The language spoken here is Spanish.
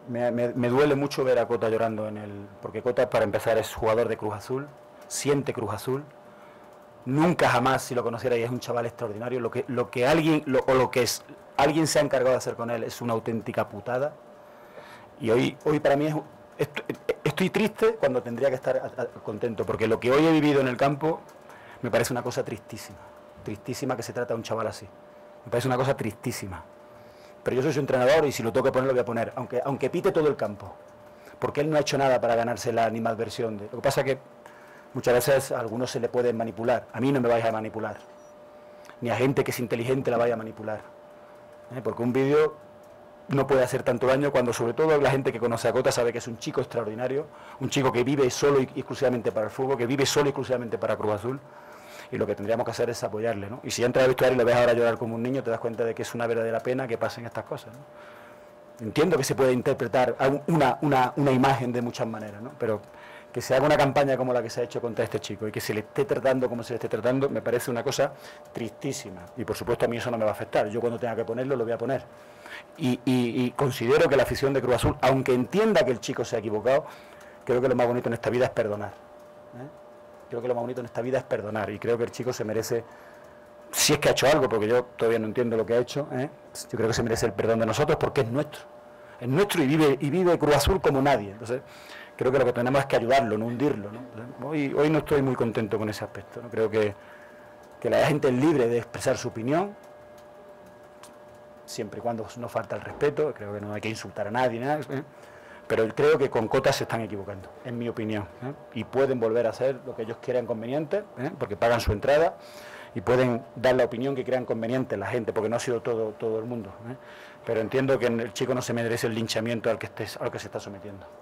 Me duele mucho ver a Cota llorando porque Cota, para empezar, es jugador de Cruz Azul, siente Cruz Azul. Nunca jamás, si lo conocierais, es un chaval extraordinario. Alguien se ha encargado de hacer con él es una auténtica putada. Y hoy para mí estoy triste cuando tendría que estar contento, porque lo que hoy he vivido en el campo me parece una cosa tristísima. Tristísima que se trata de un chaval así. Me parece una cosa tristísima. Pero yo soy su entrenador y si lo tengo que poner, lo voy a poner, aunque pite todo el campo. Porque él no ha hecho nada para ganarse la animadversión. Lo que pasa es que muchas veces a algunos se le pueden manipular. A mí no me vais a manipular. Ni a gente que es inteligente la vaya a manipular. Porque un vídeo no puede hacer tanto daño cuando sobre todo la gente que conoce a Cota sabe que es un chico extraordinario, un chico que vive solo y exclusivamente para el fútbol, que vive solo y exclusivamente para Cruz Azul. Y lo que tendríamos que hacer es apoyarle, ¿no? Y si entras al vestuario y lo ves ahora llorar como un niño, te das cuenta de que es una verdadera pena que pasen estas cosas, ¿no? Entiendo que se puede interpretar una imagen de muchas maneras, ¿no? Pero que se haga una campaña como la que se ha hecho contra este chico y que se le esté tratando como se le esté tratando, me parece una cosa tristísima. Y por supuesto a mí eso no me va a afectar. Yo cuando tenga que ponerlo, lo voy a poner. Y considero que la afición de Cruz Azul, aunque entienda que el chico se ha equivocado, creo que lo más bonito en esta vida es perdonar. Creo que lo más bonito en esta vida es perdonar. Y creo que el chico se merece, si es que ha hecho algo, porque yo todavía no entiendo lo que ha hecho, yo creo que se merece el perdón de nosotros porque es nuestro. Es nuestro y vive Cruz Azul como nadie. Entonces, creo que lo que tenemos es que ayudarlo, no hundirlo, ¿no? Hoy no estoy muy contento con ese aspecto, ¿no? Creo que la gente es libre de expresar su opinión, siempre y cuando no falta el respeto. Creo que no hay que insultar a nadie, nada, pero creo que con Cota se están equivocando, en mi opinión, y pueden volver a hacer lo que ellos crean conveniente, porque pagan su entrada, y pueden dar la opinión que crean conveniente la gente, porque no ha sido todo el mundo, pero entiendo que el chico no se merece el linchamiento al que se está sometiendo.